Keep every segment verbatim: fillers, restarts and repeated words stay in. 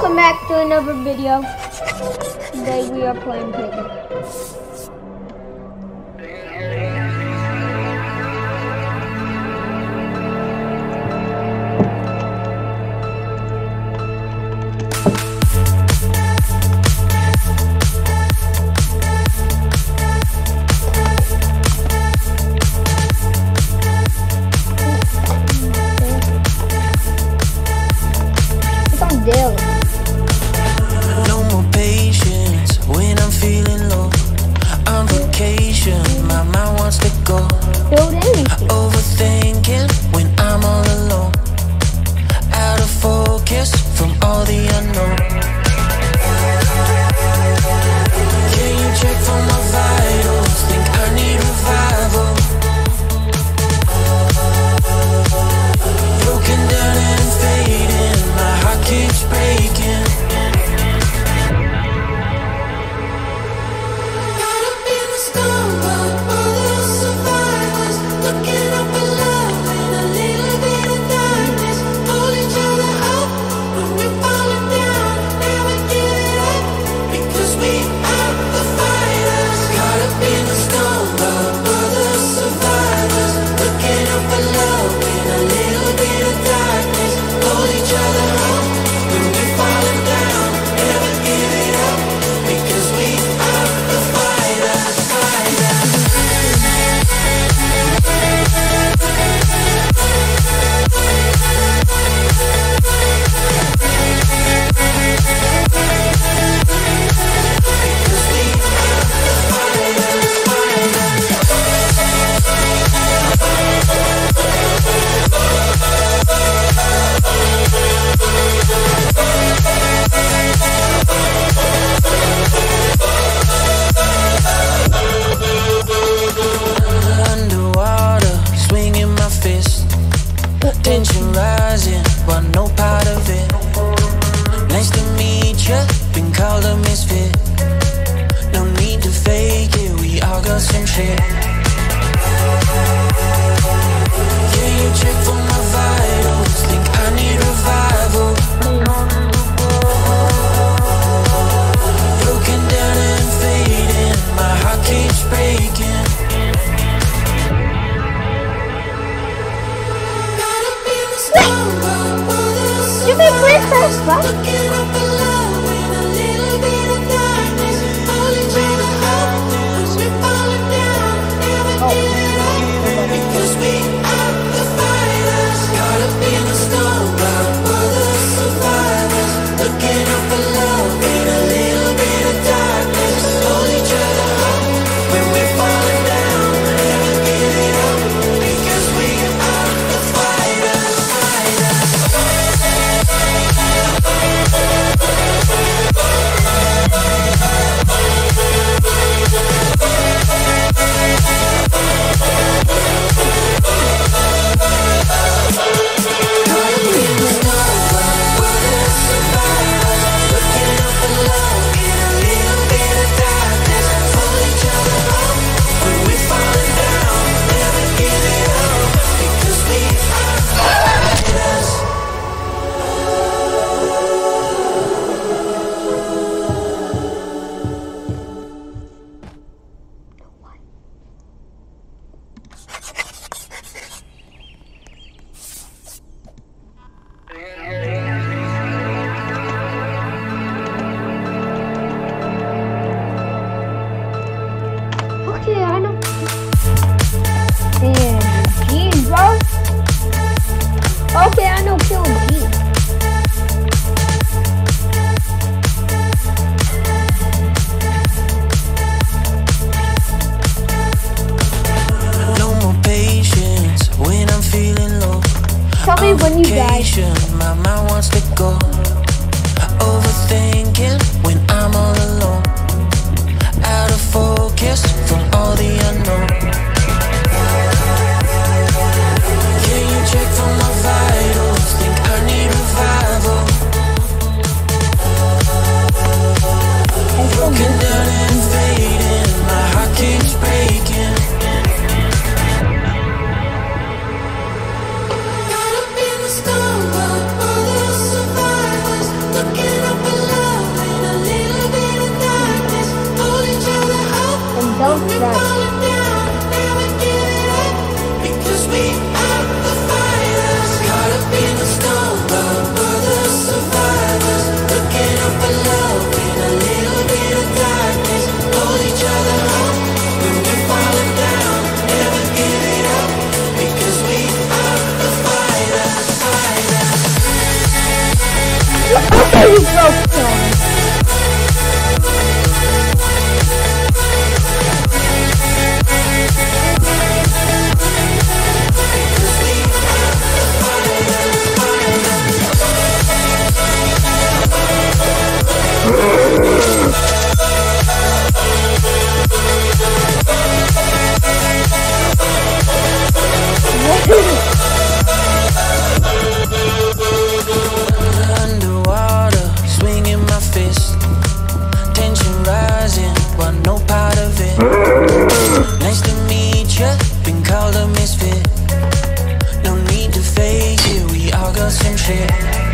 welcome back to another video. Today we are playing Pagan. No more patience when I'm feeling low. On vacation, my mind wants to go. Overthinking when I'm all alone. Out of focus from all the unknown. Can you check for my vitals? Think I need revival. Broken down and fading, my heart keeps breaking. Caught up in the storm, but all the survivors looking up for love in a little bit of darkness. Hold each other up when we're falling down. Never give it up because we are the fighters. Caught up in the storm, but all the survivors looking up for love in a little bit of darkness. Hold each other up when we're falling down. Never give it up because we are the fighters, fighters. Underwater, swinging my fist. Tension rising, but no part of it. Nice to meet ya, been called a misfit. No need to fake it, we all got some shit. Can you check for my vitals? Think I need revival. Broken down and fading, my heart keeps breaking. You make great first, what? Looking up for love in a little bit of darkness. Hold each other up as we're falling down. Never give it up because we are the fighters. Caught up in the storm, but for the survivors. Looking up for love in a little bit of darkness. Hold each other up when we're falling down. Never give it up because we are the fighters, fighters. Okay, I know. And G, bro. Okay, I know kill G. No more patience when I'm feeling low. Tell me when you die. My mind wants to go. Overthinking when I'm all alone. Out of focus from all the unknown. Can you check for my vitals? Think I need revival. Broken down and fading, my heart keeps breaking. Caught up in the storm, but all the survivors. You broke Tom. Underwater, swinging my fist, tension rising, but no part of it. Nice to meet ya, been called a misfit. No need to fake it, we all got some shit.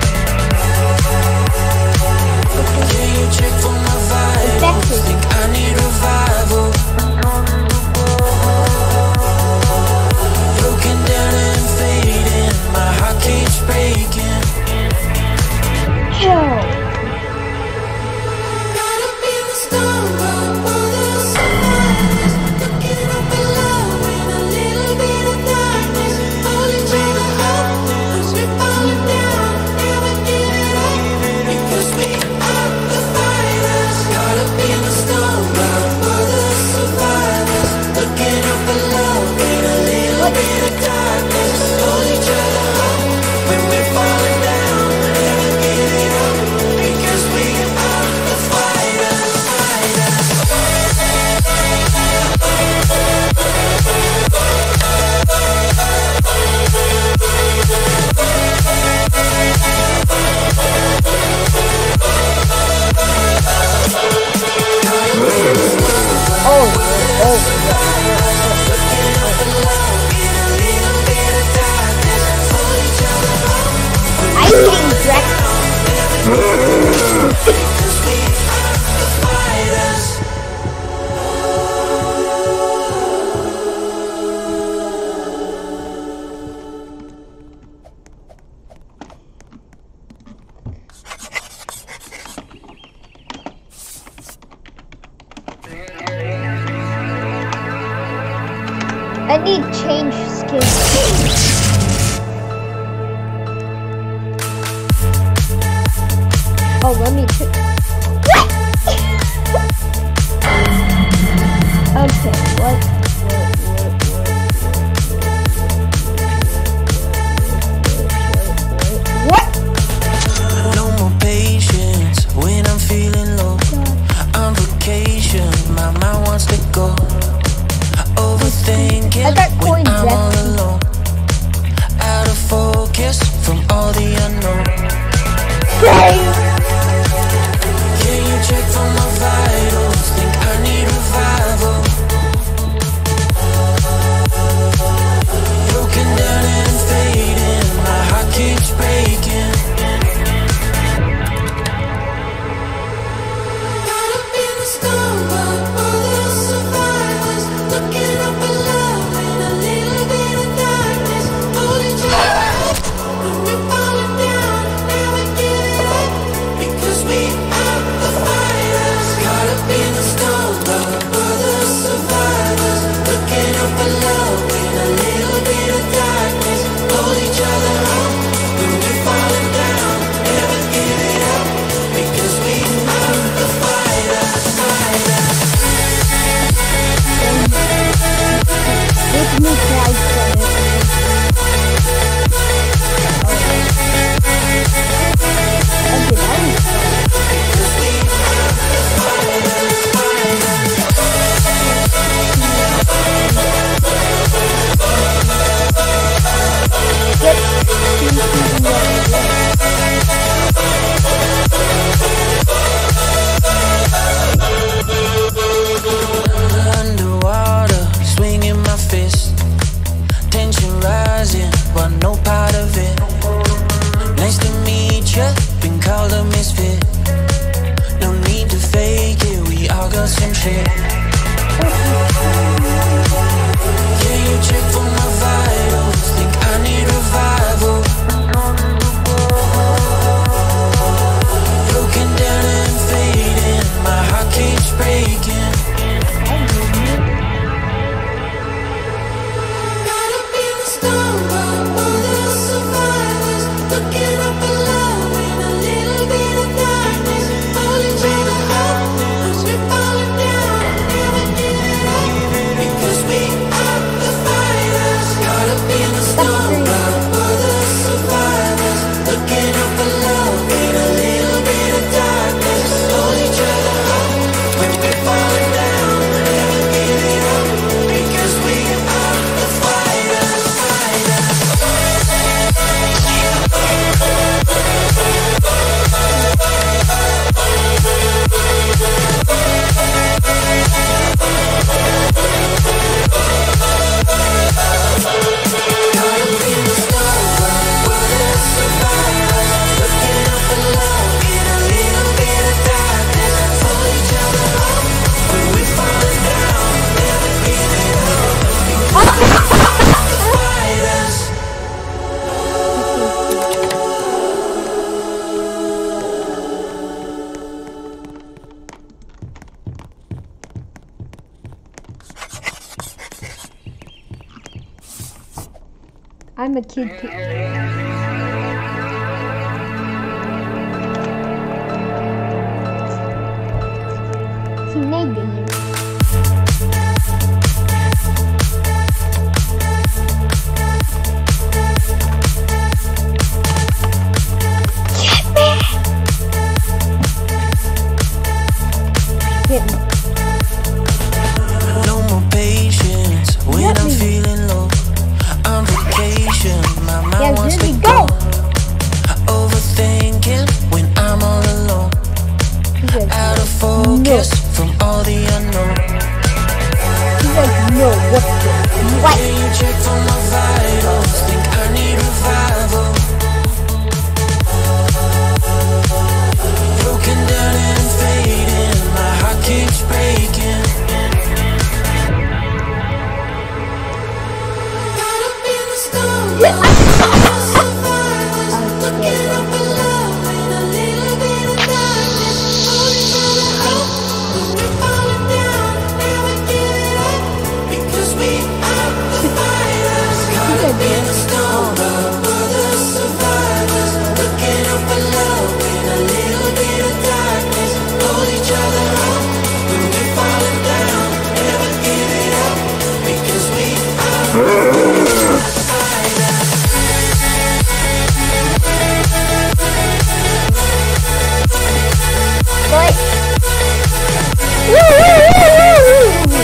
Yeah, you check for my vitals, think I need revival. Broken down and fading, my heart keeps breaking. Kill. Gotta be the storm, but all the survivors looking up below in a little bit of darkness. Hold each other up, 'cause we're falling down. Never give it up, because we are the fighters. Gotta be the storm, but all the survivors looking up below in a little bit of darkness. Hold each other up when we're falling down. Never give it up, because we are the fighters. I'm getting wrecked. I need change skins. Oh, let me check. Okay, what? What? No more patience when I'm feeling low. On vacation, my mind wants to go. Overthinking I got when coins I'm all left. alone. Out of focus from all the unknown. Can you check for my vitals? Think I need revival. Broken down and fading, my heart keeps breaking. Gotta be the storm, but all the survivors looking up below in a little bit of darkness. Hold each other up when we're falling down. Never give it up, because we are the fighters. Gotta be the storm, but all the survivors looking up below in a little bit of darkness. Hold each other up when we're falling down. Never give it up, because we are the fighters. Fighters. Make me cry for it. Okay, that was fun. Underwater, swinging my fist, tension rising, but no part of it. Nice to meet ya, been called a misfit. No need to fake it, we all got some shit. Yeah, you check for my vitals, think I need revival. Broken down and fading, my heart keeps breaking. Gotta be the storm, but all the survivors looking up below in a little bit of I'm a kid too. He made the game. Get me. No more patience when Get I'm me. feeling low. On vacation, my mind Yes, wants here to we go. go. Overthinking when I'm all alone. He's like, Out of focus from all the unknown. he's like, no, what the? What? Can you check for my vitals? Think I need revival. Broken down and fading, my heart keeps breaking. Caught up in the storm, survivors, looking up for love in a little bit of darkness. Hold each other up when we're falling down. Never give it up because we are the fighters. Caught up in the storm, we're the survivors, looking up for love in a little bit of darkness. Hold each other up when we're falling down. Never give it up because we are the fighters. What? Woo, woo, woo, woo, woo.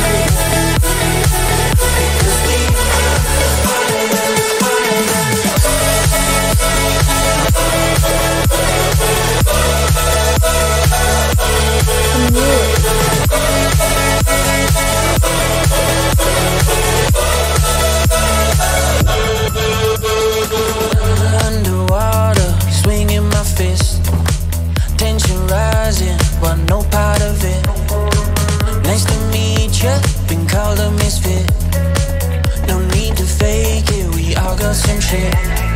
Underwater, swinging my fist. Tension rising, but no part of it. Nice to meet ya, been called a misfit. No need to fake it, we all got some shit.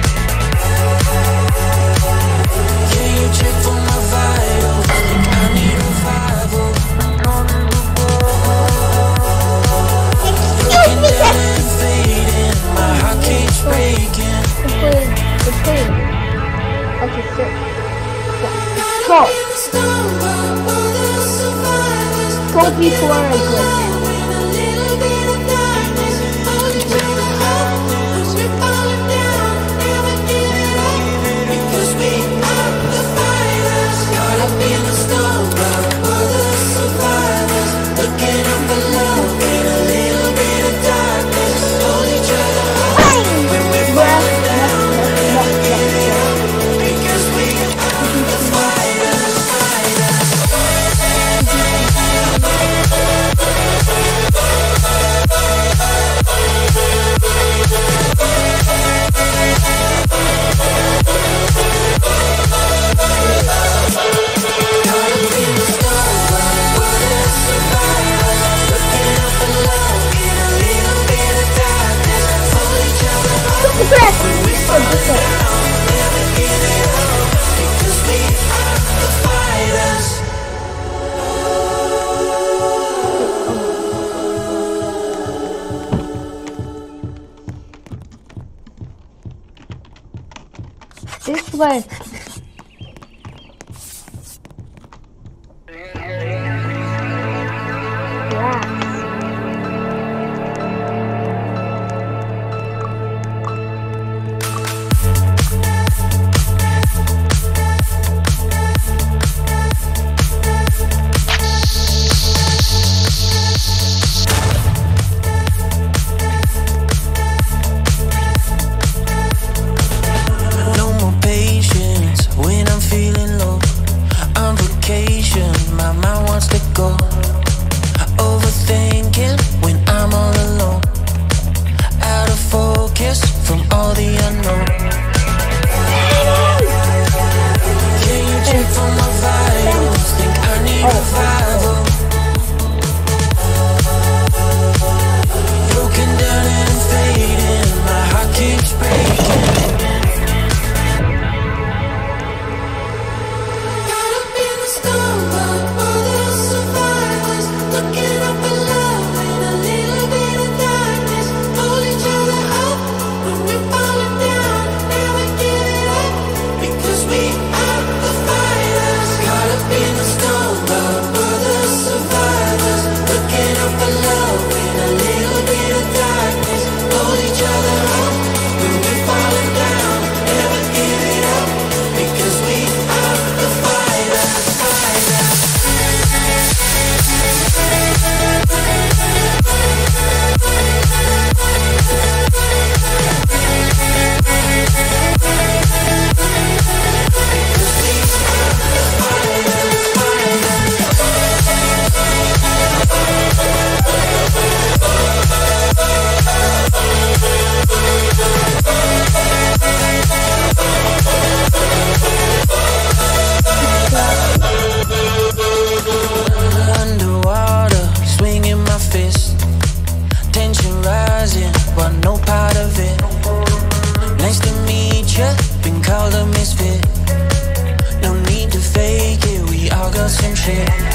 Can you check for my vitals? Think I need revival. Broken down and fading, my heart keeps breaking. It's clean. It's clean. Okay, sir. Go. Go before I go. This way. No more patience. head.